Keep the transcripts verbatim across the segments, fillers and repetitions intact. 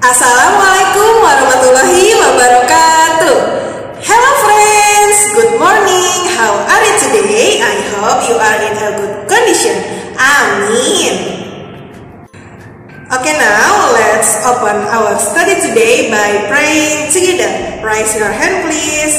Assalamualaikum warahmatullahi wabarakatuh. Hello friends, good morning. How are you today? I hope you are in a good condition. Amin. Okay, now let's open our study today by praying together. Raise your hand please.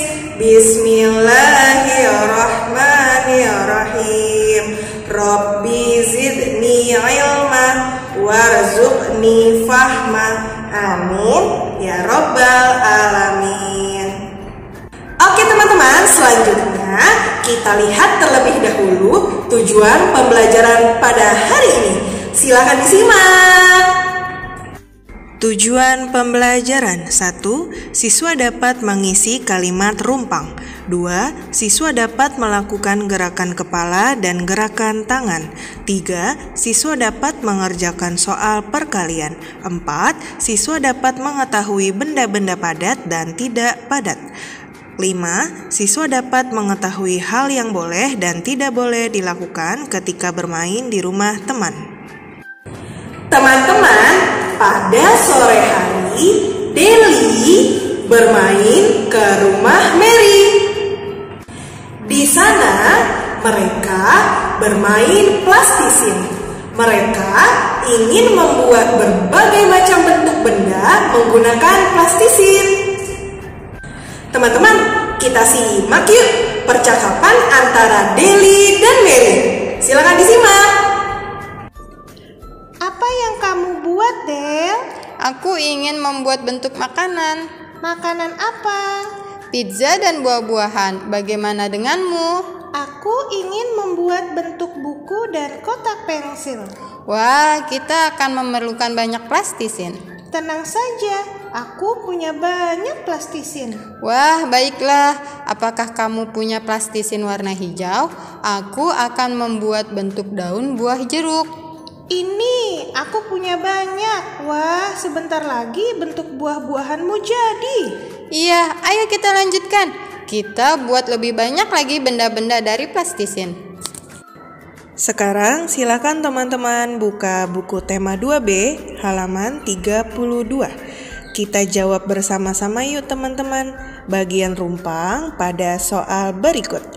Bismillahirrahmanirrahim. Rabbi zidni ilma warzuqni fahma. Amin ya rabbal alamin. Oke teman-teman, selanjutnya kita lihat terlebih dahulu tujuan pembelajaran pada hari ini. Silakan disimak. Tujuan pembelajaran: satu. Siswa dapat mengisi kalimat rumpang. Dua. Siswa dapat melakukan gerakan kepala dan gerakan tangan. Tiga. Siswa dapat mengerjakan soal perkalian. Empat. Siswa dapat mengetahui benda-benda padat dan tidak padat. Lima. Siswa dapat mengetahui hal yang boleh dan tidak boleh dilakukan ketika bermain di rumah teman. Teman-teman, pada sore hari, Deli bermain ke rumah Mary. Di sana, mereka bermain plastisin. Mereka ingin membuat berbagai macam bentuk benda menggunakan plastisin. Teman-teman, kita simak yuk percakapan antara Deli dan Mary. Silakan disimak. Apa yang kamu buat, Del? Aku ingin membuat bentuk makanan. Makanan apa? Pizza dan buah-buahan. Bagaimana denganmu? Aku ingin membuat bentuk buku dan kotak pensil. Wah, kita akan memerlukan banyak plastisin. Tenang saja, aku punya banyak plastisin. Wah, baiklah. Apakah kamu punya plastisin warna hijau? Aku akan membuat bentuk daun buah jeruk. Ini, aku punya banyak. Wah, sebentar lagi bentuk buah-buahanmu jadi. Iya, ayo kita lanjutkan. Kita buat lebih banyak lagi benda-benda dari plastisin. Sekarang silakan teman-teman buka buku tema dua B halaman tiga puluh dua. Kita jawab bersama-sama yuk teman-teman bagian rumpang pada soal berikut.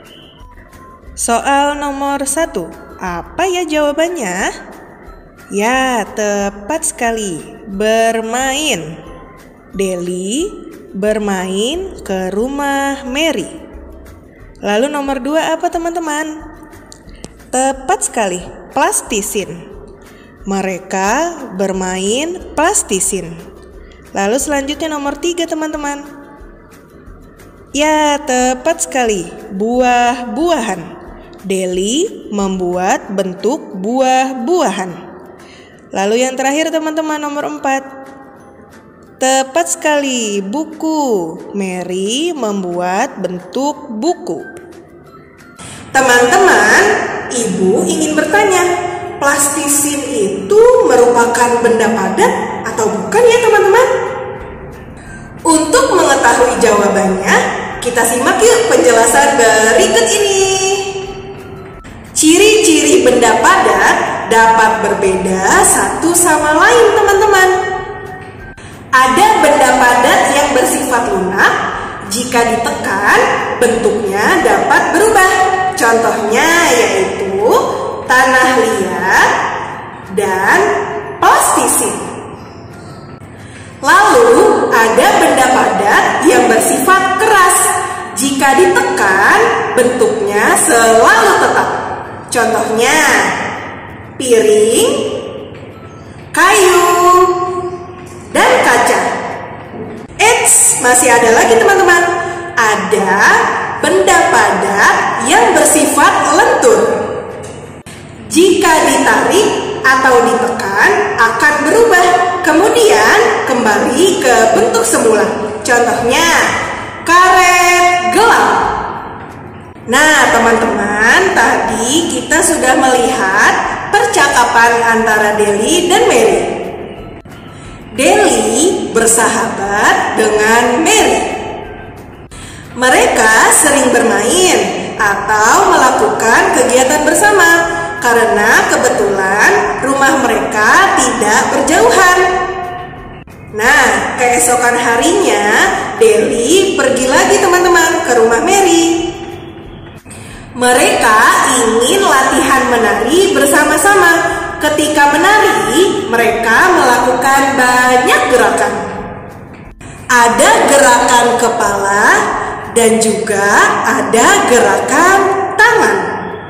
Soal nomor satu. Apa ya jawabannya? Ya, tepat sekali. Bermain. Deli bermain ke rumah Mary. Lalu nomor dua apa teman-teman? Tepat sekali. Plastisin. Mereka bermain plastisin. Lalu selanjutnya nomor tiga teman-teman. Ya, tepat sekali. Buah-buahan. Deli membuat bentuk buah-buahan. Lalu yang terakhir teman-teman nomor empat. Tepat sekali, buku. Mary membuat bentuk buku. Teman-teman, Ibu ingin bertanya, plastisin itu merupakan benda padat atau bukan ya teman-teman? Untuk mengetahui jawabannya, kita simak yuk penjelasan berikut ini. Ciri-ciri benda padat dapat berbeda satu sama lain teman-teman. Ada benda padat yang bersifat lunak. Jika ditekan, bentuknya dapat berubah. Contohnya yaitu tanah liat dan plastisin. Lalu ada benda padat yang bersifat keras. Jika ditekan, bentuknya selalu tetap. Contohnya piring, kayu, dan kaca. Eits, masih ada lagi teman-teman. Ada benda padat yang bersifat lentur. Jika ditarik atau ditekan akan berubah, kemudian kembali ke bentuk semula. Contohnya karet gelang. Nah teman-teman, tadi kita sudah melihat percakapan antara Deli dan Mary. Deli bersahabat dengan Mary. Mereka sering bermain atau melakukan kegiatan bersama karena kebetulan rumah mereka tidak berjauhan. keesokan harinya, Deli pergi lagi teman-teman ke rumah Mary. Mereka ingin latihan menari bersama-sama. Ketika menari, mereka melakukan banyak gerakan. Ada gerakan kepala dan juga ada gerakan tangan.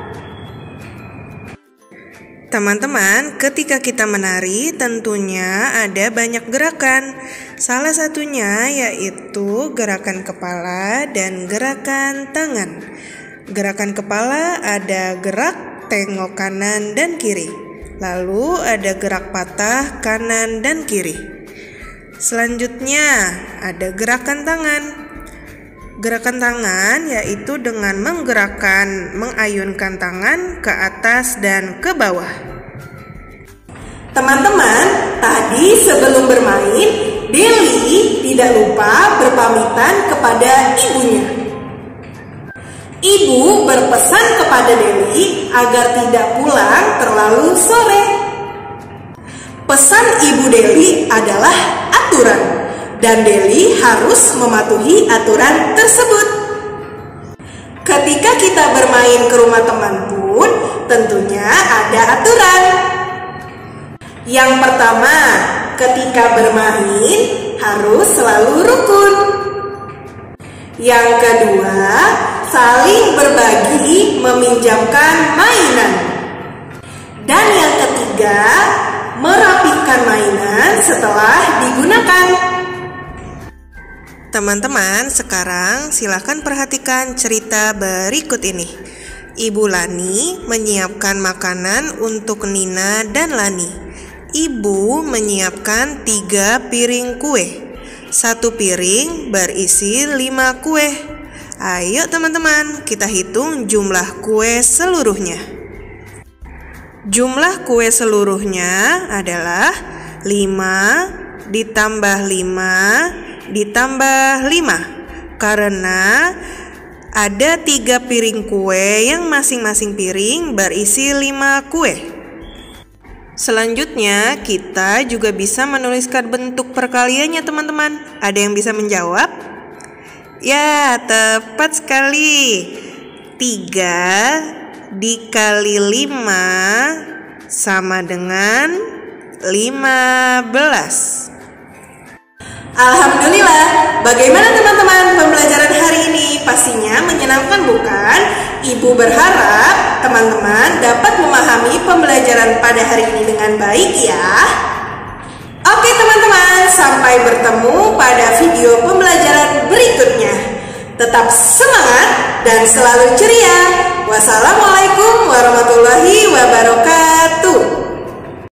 Teman-teman, ketika kita menari tentunya ada banyak gerakan. Salah satunya yaitu gerakan kepala dan gerakan tangan. Gerakan kepala ada gerak tengok kanan dan kiri. Lalu ada gerak patah kanan dan kiri. Selanjutnya ada gerakan tangan. Gerakan tangan yaitu dengan menggerakkan, mengayunkan tangan ke atas dan ke bawah. Teman-teman, tadi sebelum bermain, Deli tidak lupa berpamitan kepada ibunya. Ibu berpesan kepada Deli agar tidak pulang terlalu sore. Pesan ibu Deli adalah aturan, dan Deli harus mematuhi aturan tersebut. Ketika kita bermain ke rumah teman pun tentunya ada aturan. Yang pertama, ketika bermain harus selalu rukun. Yang kedua, saling berbagi meminjamkan mainan. Dan yang ketiga, merapikan mainan setelah digunakan. Teman-teman, sekarang silakan perhatikan cerita berikut ini. Ibu Lani menyiapkan makanan untuk Nina dan Lani. Ibu menyiapkan tiga piring kue. Satu piring berisi lima kue. Ayo teman-teman, kita hitung jumlah kue seluruhnya. Jumlah kue seluruhnya adalah lima ditambah lima ditambah lima, karena ada tiga piring kue yang masing-masing piring berisi lima kue. Selanjutnya kita juga bisa menuliskan bentuk perkaliannya teman-teman. Ada yang bisa menjawab? Ya, tepat sekali. Tiga dikali lima sama dengan lima belas. Alhamdulillah, bagaimana teman-teman pembelajaran hari ini? Pastinya menyenangkan bukan? Ibu berharap teman-teman dapat memahami pembelajaran pada hari ini dengan baik ya. Oke teman-teman, sampai bertemu pada video pembelajaran berikutnya. Tetap semangat dan selalu ceria. Wassalamualaikum warahmatullahi wabarakatuh.